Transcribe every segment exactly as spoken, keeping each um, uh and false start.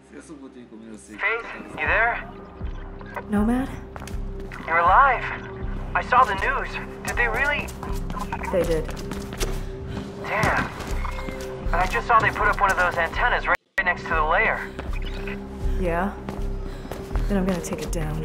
Faith, you there? Nomad? You're alive. I saw the news. Did they really? They did. Damn. And I just saw they put up one of those antennas right next to the lair. Yeah? Then I'm gonna take it down.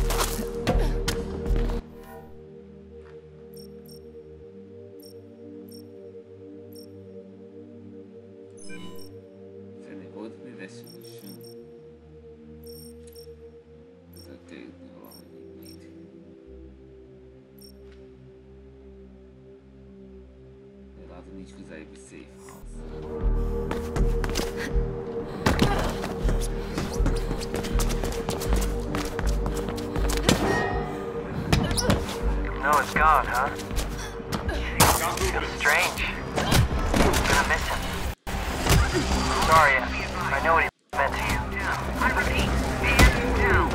No, it's gone, huh? Feels strange. Gonna miss him. Sorry, I know what he meant to you. I repeat, man down.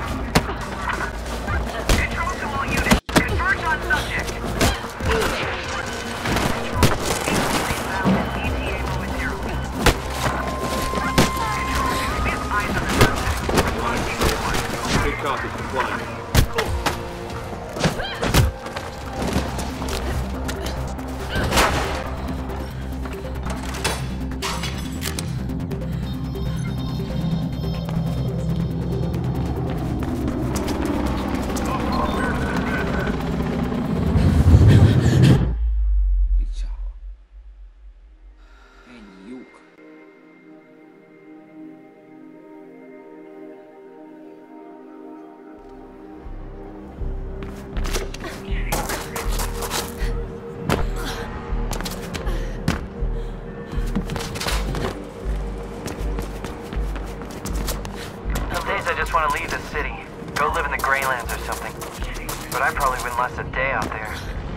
Control to all units. Converge on subject. E T A momentarily. Control, we have eyes on the subject. Good copy, complying. Want to leave the city, go live in the Greylands or something. But I probably wouldn't last a day out there.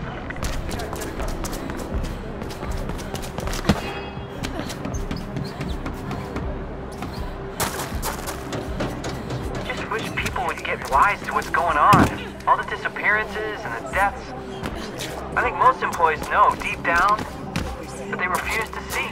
I just wish people would get wise to what's going on. All the disappearances and the deaths. I think most employees know deep down, but they refuse to see.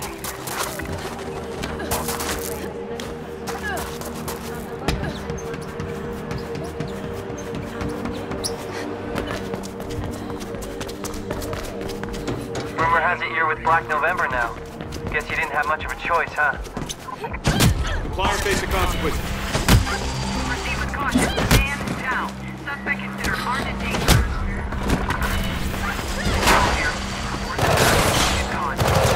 Rumor has it you're with Black November now. Guess you didn't have much of a choice, huh? Comply or face the consequences. Proceed with caution. Stand down. Suspect considered armed and dangerous. Control here. Get gone.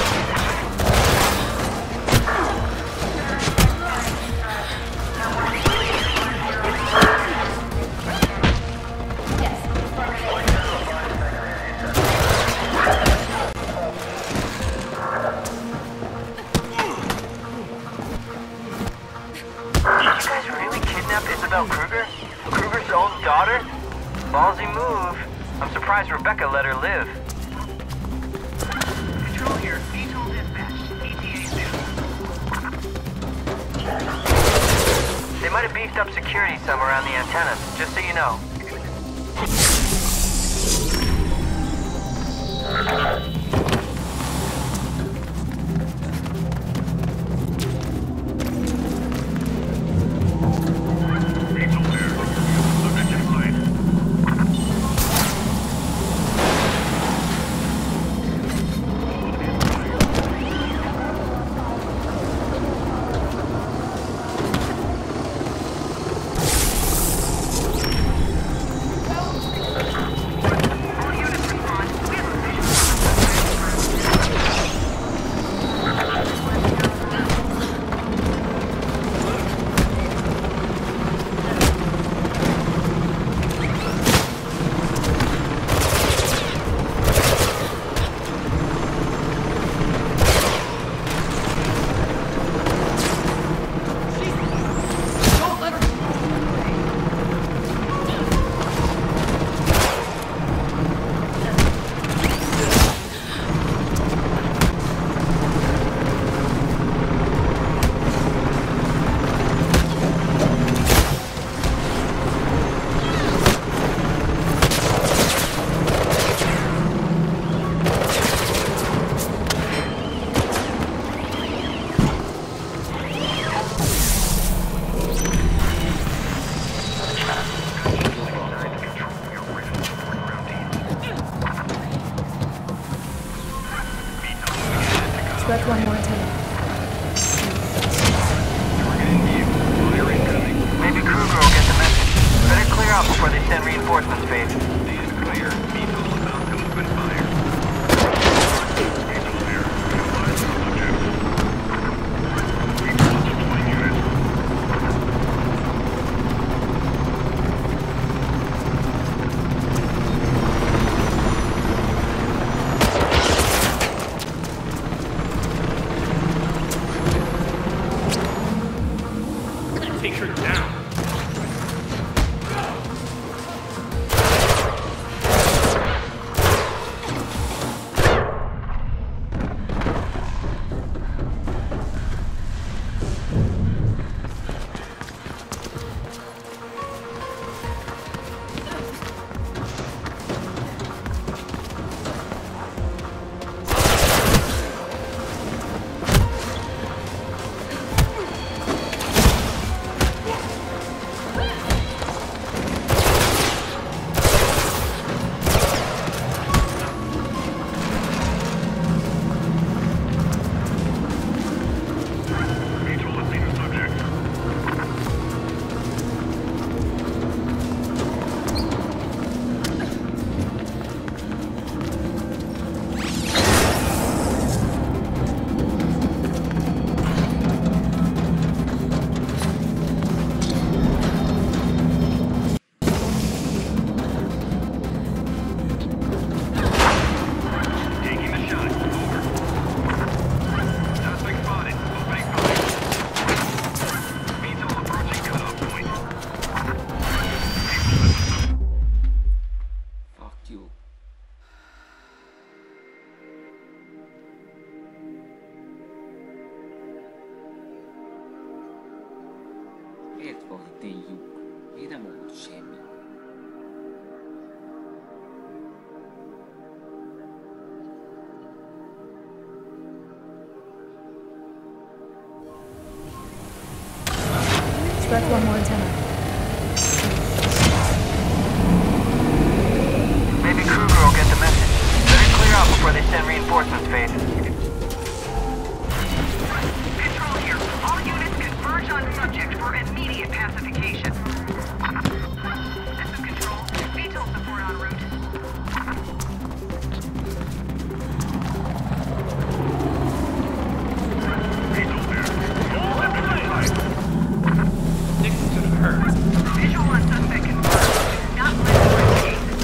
Isabel Kruger? Kruger's own daughter? Ballsy move. I'm surprised Rebecca let her live. Control here. Atoll dispatch. E T A soon. They might have beefed up security somewhere around the antennas, just so you know. Expect one more antenna. Maybe Kruger will get the message. Better clear out before they send reinforcements, Faith. Stand clear. Meet all about to open fire. Angel here. Advise subject. Angel deploying unit. Take her down. Et voi tiu, mitä muut semmi? Expect one more antenna. Maybe Kruger will get the message. Better clear out before they send reinforcements, Faith. Control here. All units converge on subject for immediate pacification. This is Control. V TOL support en route. Visual on suspect confirmed. Not ready for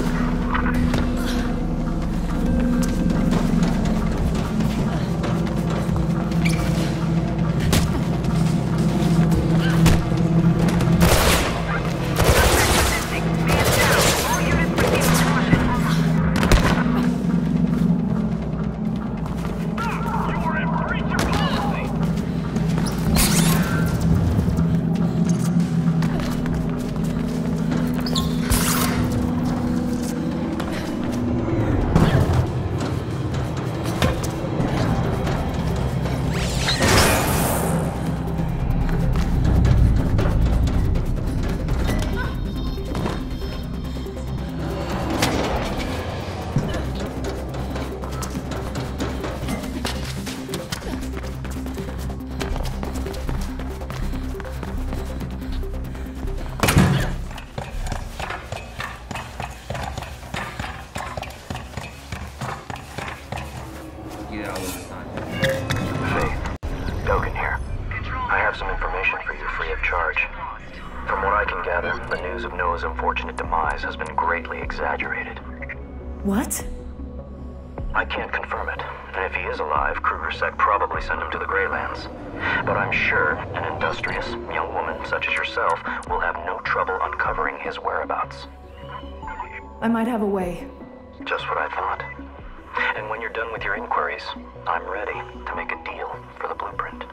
Get out of the sun. Faith, Dogan here. I have some information for you free of charge. From what I can gather, the news of Noah's unfortunate demise has been greatly exaggerated. What? I can't confirm it, and if he is alive, KrugerSec probably sent him to the Greylands. But I'm sure an industrious young woman such as yourself will have no trouble uncovering his whereabouts. I might have a way. Just what I thought. And when you're done with your inquiries, I'm ready to make a deal for the blueprint.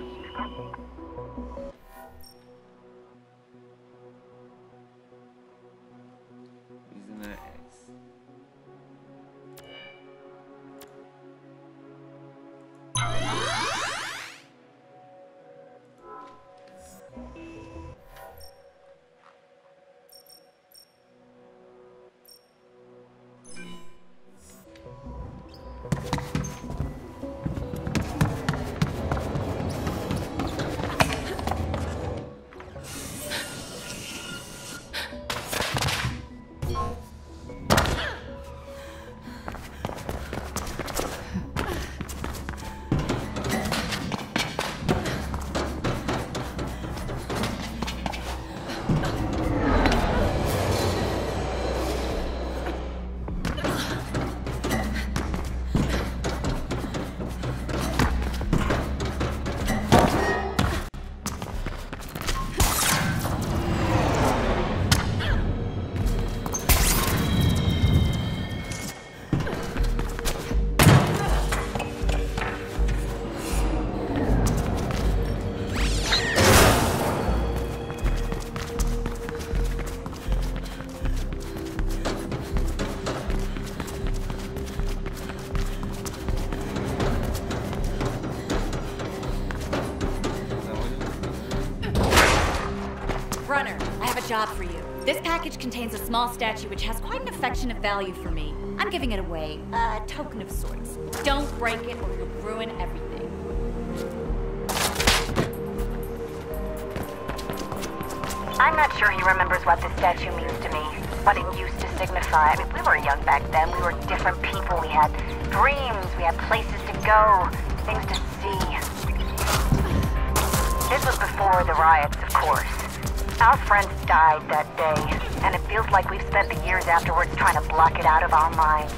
Prisoner X. Brunner, I have a job for you. This package contains a small statue which has quite an affectionate value for me. I'm giving it away, a token of sorts. Don't break it or you'll ruin everything. I'm not sure he remembers what this statue means to me, what it used to signify. I mean, we were young back then. We were different people. We had dreams. We had places to go, things to see. This was before the riots, of course. Our friends died that day, and it feels like we've spent the years afterwards trying to block it out of our minds.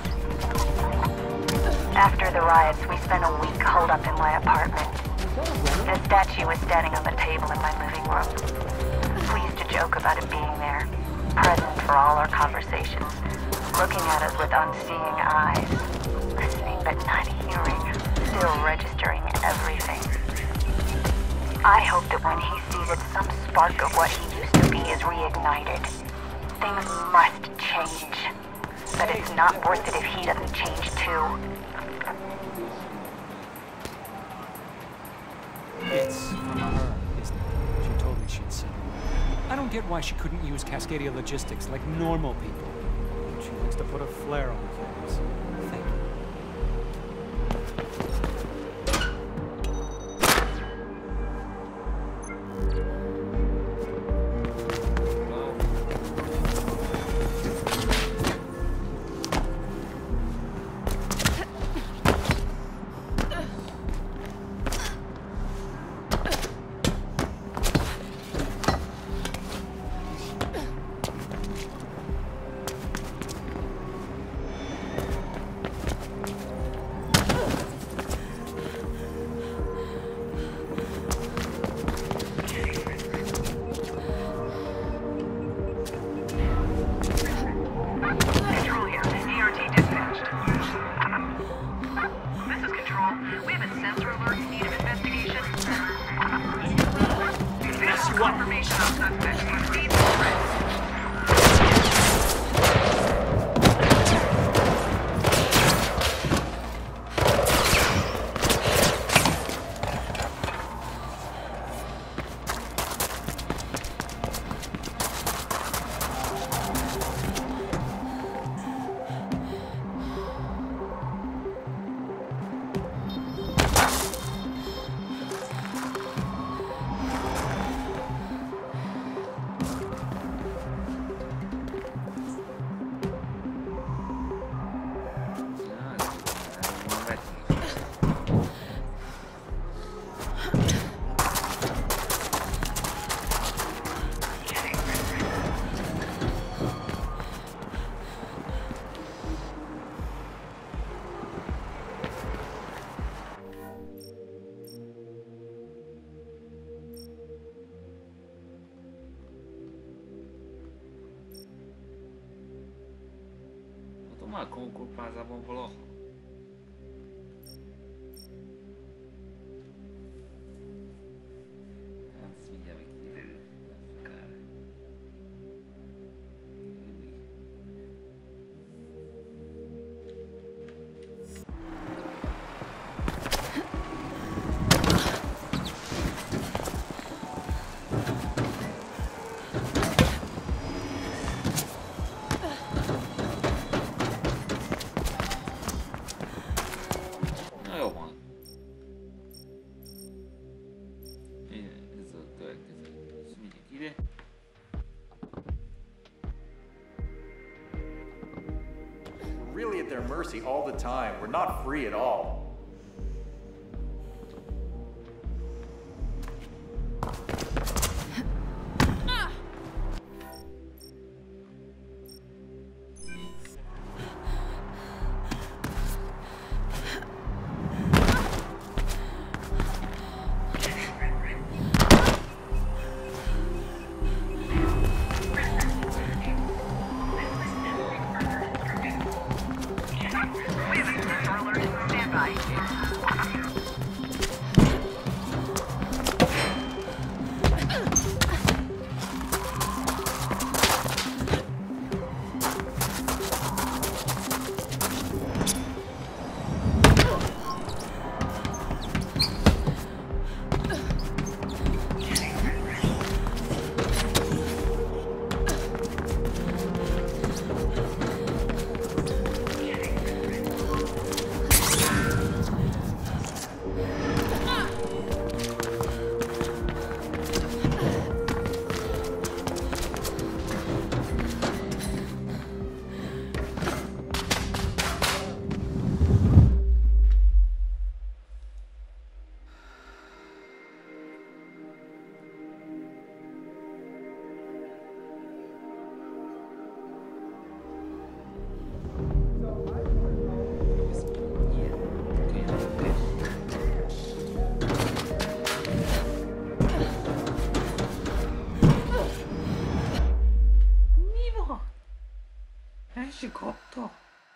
After the riots, we spent a week holed up in my apartment. The statue was standing on the table in my living room. We used to joke about it being there, present for all our conversations, looking at us with unseeing eyes, listening but not hearing, still registering everything. I hope that when he sees it, some spark of what he used to be is reignited. Things must change, but it's not worth it if he doesn't change too. It's from her, isn't it? She told me she'd seen it. I don't get why she couldn't use Cascadia Logistics like normal people. She likes to put a flair on things. Thank you. Ma comunque pasa popolo. Anzi, mi chiama chiedere da giocare. Really at their mercy all the time. We're not free at all. Stand by. 아저씨 겁다.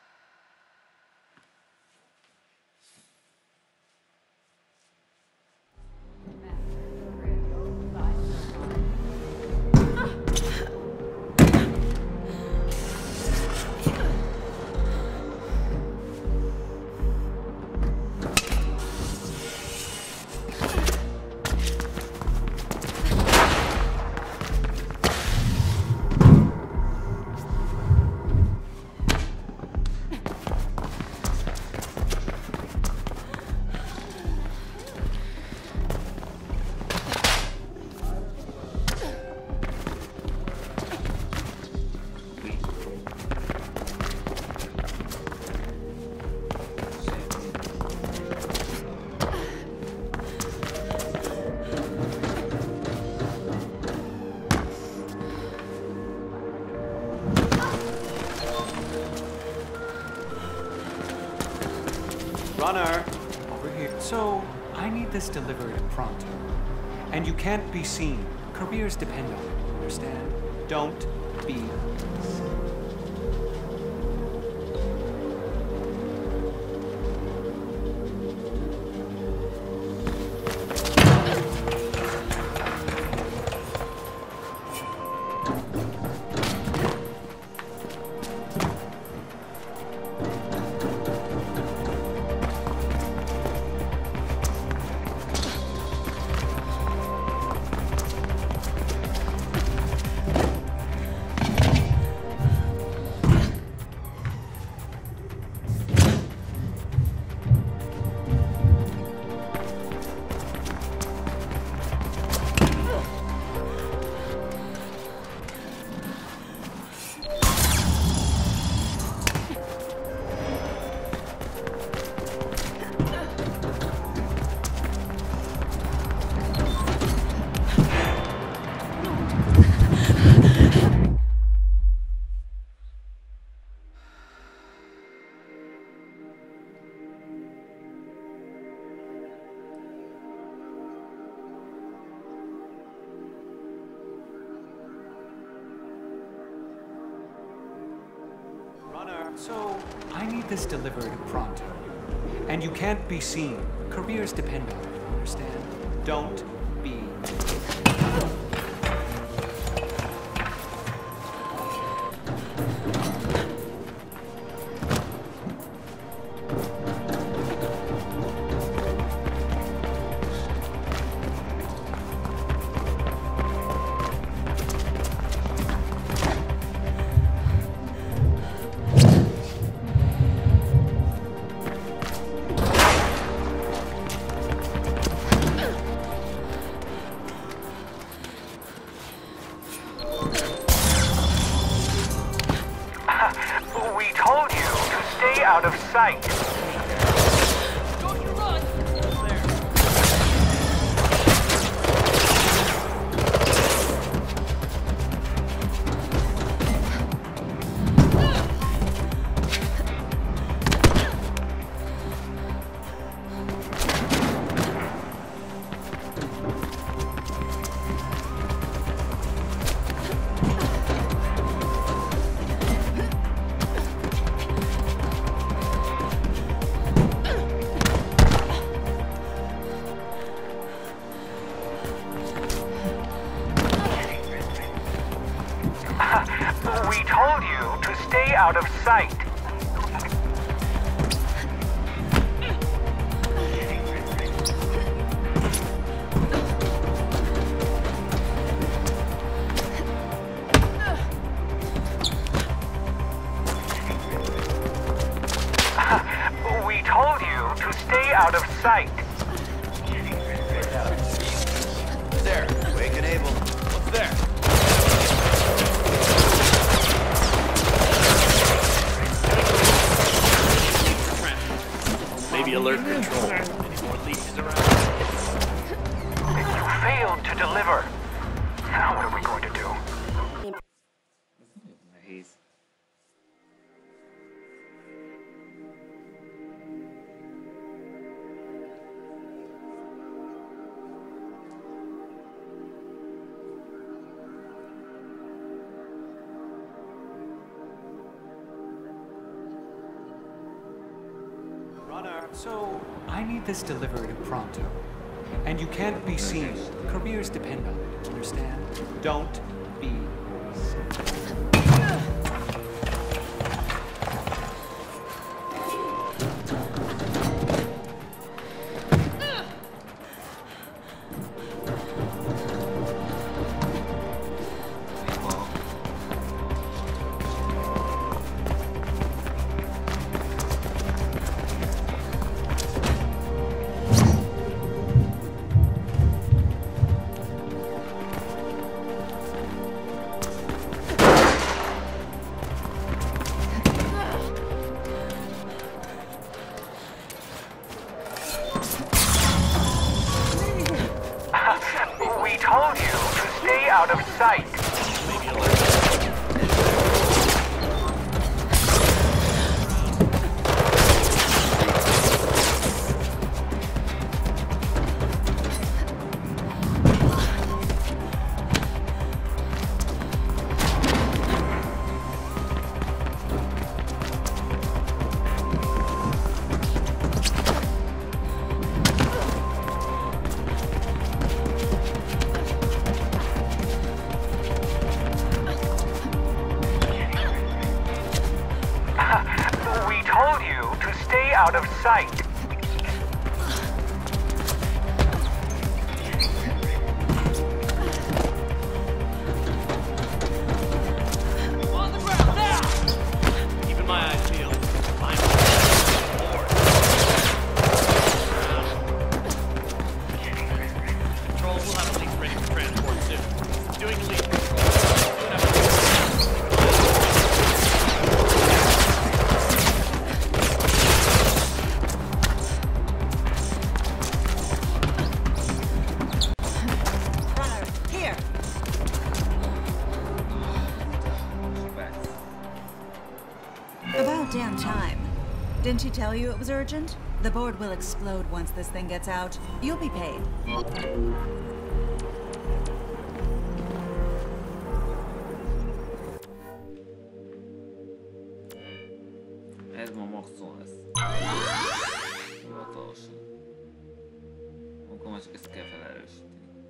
Runner! Over here. So, I need this delivered pronto. And you can't be seen. Careers depend on it, understand? Don't be So, I need this delivered pronto. And you can't be seen. Careers depend on it, understand? Don't be... Out of sight. Don't you run! We told you to stay out of sight. We told you to stay out of sight. There, wake and able. What's there? Maybe alert control. Any more leads around? You failed to deliver. Now what are we going to do? He's... So, I need this delivered pronto. And you can't be seen. Careers depend on it, understand? Don't be silly. We told you to stay out of sight. We told you to stay out of sight. On the ground now! Keeping my eyes peeled. I'm bored. Controls will have a leak ready for transport soon. Doing leak control. About damn time. Didn't she tell you it was urgent? The board will explode once this thing gets out. You'll be paid. Ez ma maxon lesz. Hivatalosan. Akkor már csak ezt kell felerősíteni.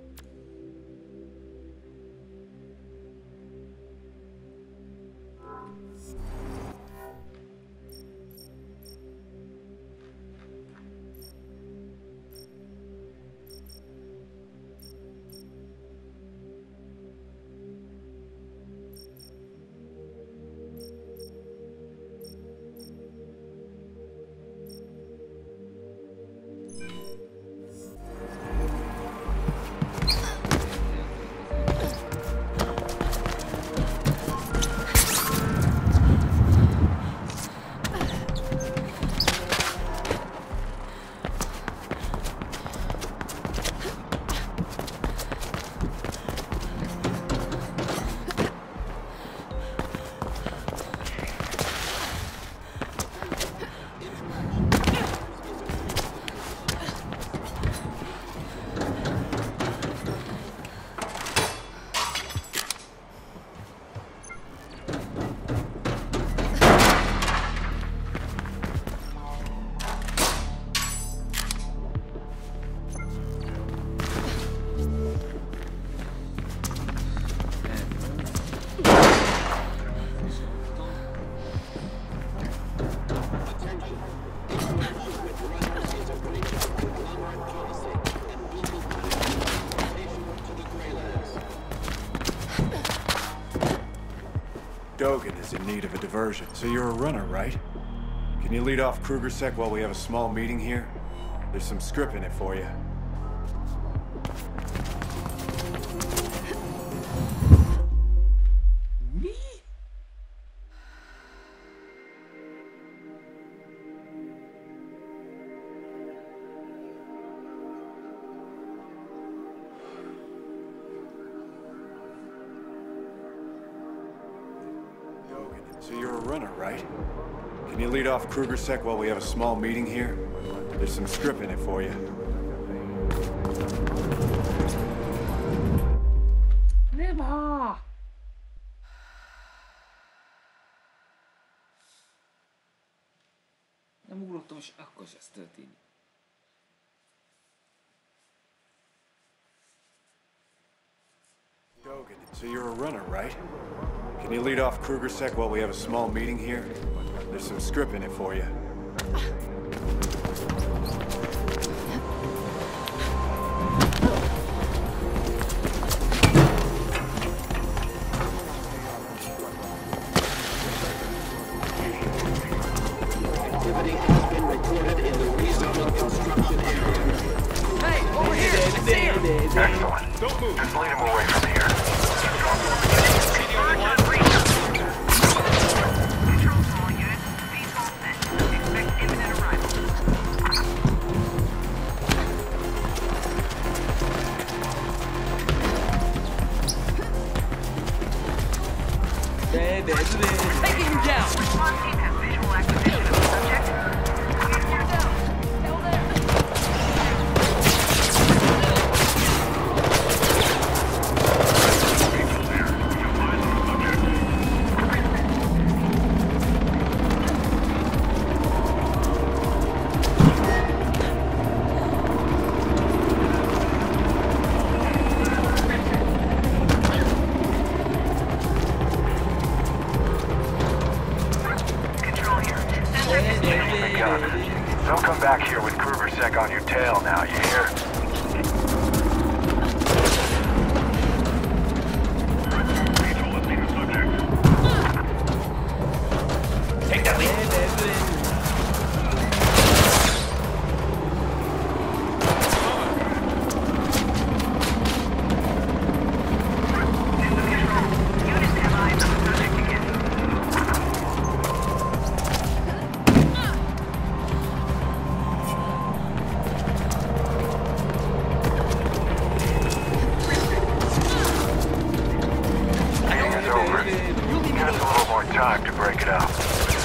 Dogen is in need of a diversion, so you're a runner, right? Can you lead off KrugerSec while we have a small meeting here? There's some script in it for you. Me? So you're a runner, right? Can you lead off KrugerSec while we have a small meeting here? There's some script in it for you. Never. Nem ugrott Pronto, mos akkor se ez történik. Dogan, so you're a runner, right? Can you lead off KrugerSec while we have a small meeting here? There's some script in it for you. Activity has been reported in the rezoning construction area. Hey, over here! I see him! Excellent. Don't move. Just lead him away from here. Control to all units. V's all set. Expect imminent arrival. Taking him down! Response team has visual acquisition of the subject. Please gear down. Still there. Control here. Don't come back here with KrugerSec on your tail now, you hear? Take that lead! Units have eyes on the subject again. Meeting is over. Give us a little more time to break it up.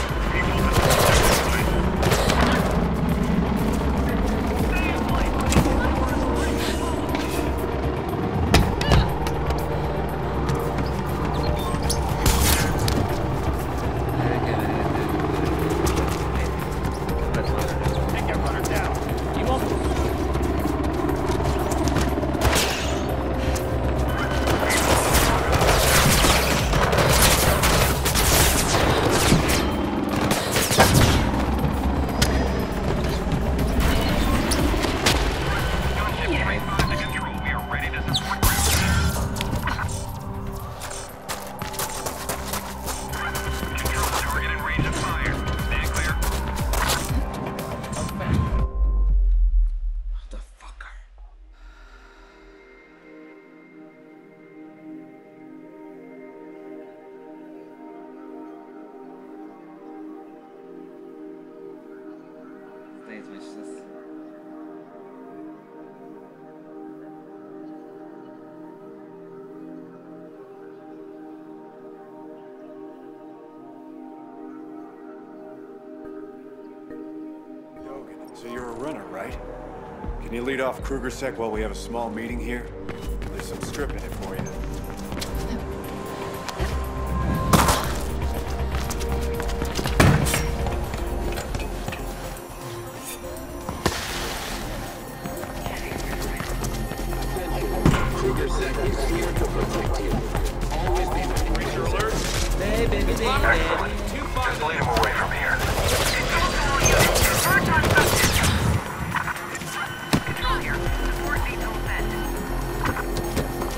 Take that runner down. He won't move. We are ready to support Control, target in range of fire. Stand clear. Motherfucker. Zdaje mi się, że jest... Dogan, so you're a runner, right? Can you lead off KrugerSec while we have a small meeting here? There's some script in it for you. KrugerSec is here to protect you. Always be ready. Ranger alert. Excellent. Just lead him away from here. Control to all units. Converge on subject. Control here. Support V's all set.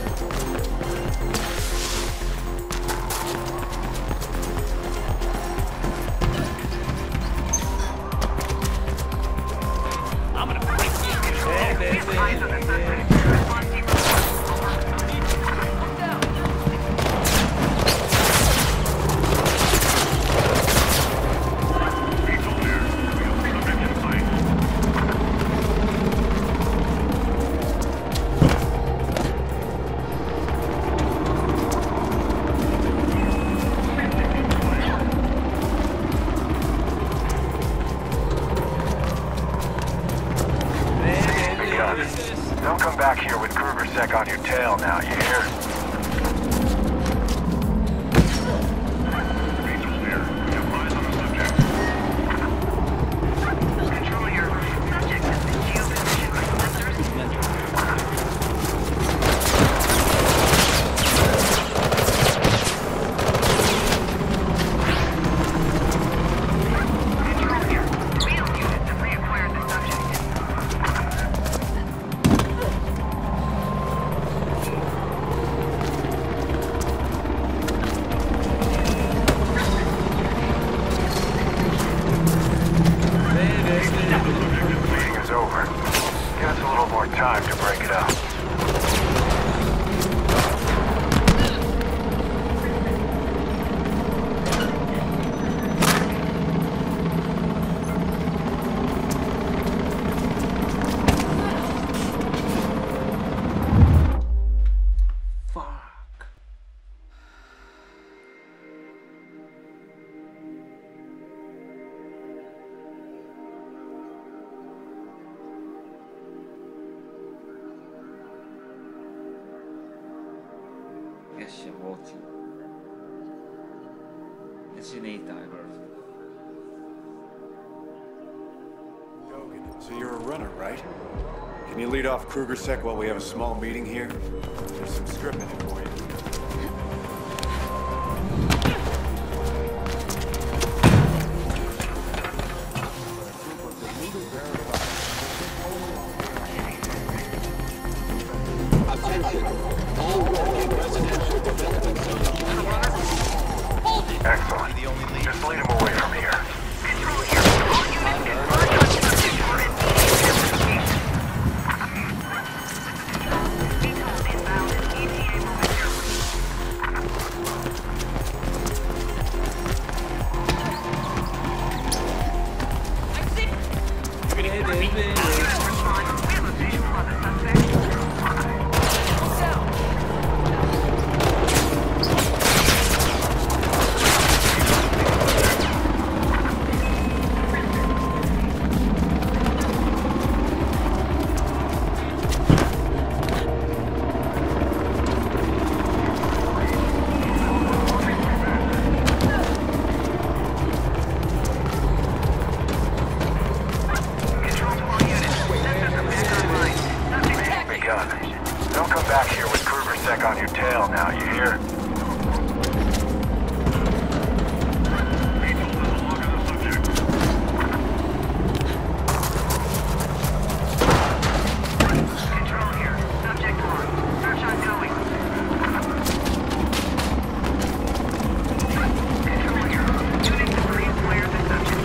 I'm gonna break you. We have eyes on the subject. Response team Don't come back here with KrugerSec on your tail now, you hear? Ranger's there. We have eyes on the subject. Investigation watching. Designate divers. Dogan, so you're a runner, right? Can you lead off KrugerSec while we have a small meeting here? There's some script in it for you. Excellent. Just lead him away from here. Control here. All units converge on subject for immediate investigation. Details inbound. E T A momentarily. I see. Hey, baby. Units respond. We have a visual on the suspect. Don't come back here with KrugerSec on your tail now, you hear? Control here. Subject one. Search ongoing. Control here. Units agree to clear the subject.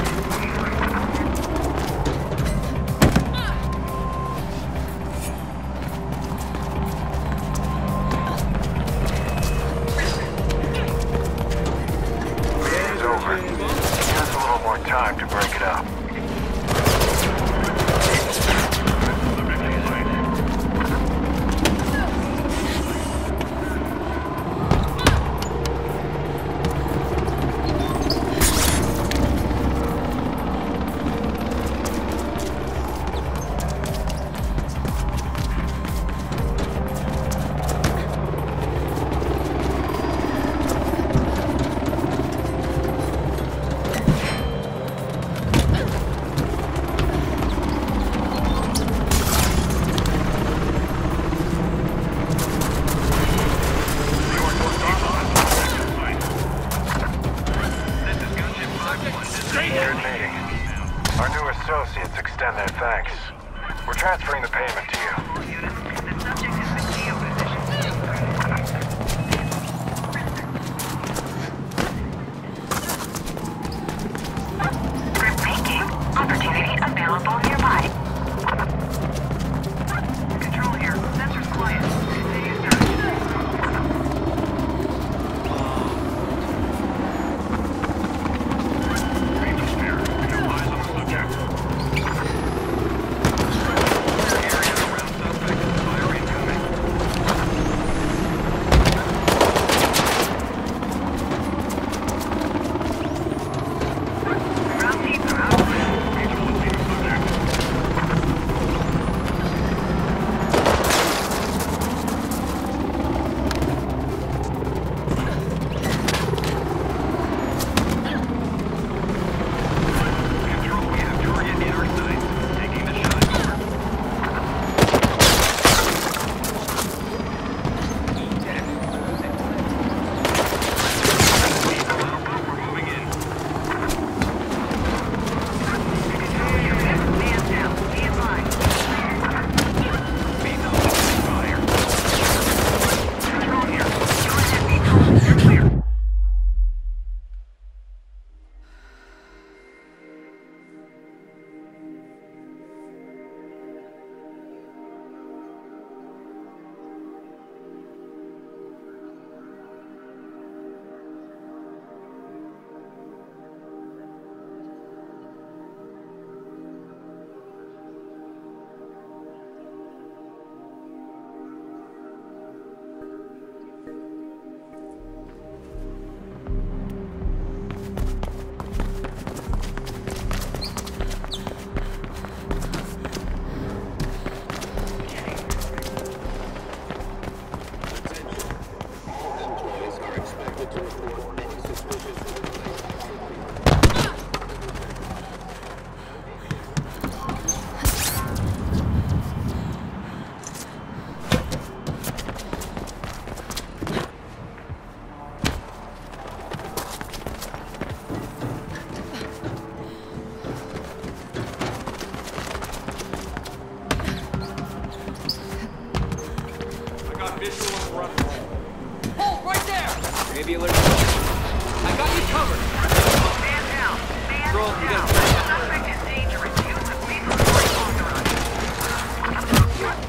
got visual on front row. Hold right there! Maybe alert. I got you covered. Man down. Man Control, you down. got Suspect is dangerous. Use of lethal force authorized.